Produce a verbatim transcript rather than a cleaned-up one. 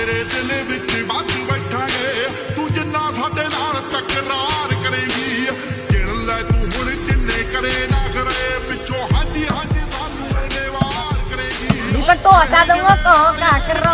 तेरे दिल विच बच बैठांगे तू जिन्ना साडे नाल तकरार करेगी गिण लै तू हुण जिन्ने करे ना करे पिछों हाजी हाजी सानू इहने वार करेगी Di pertosa dong kok kasar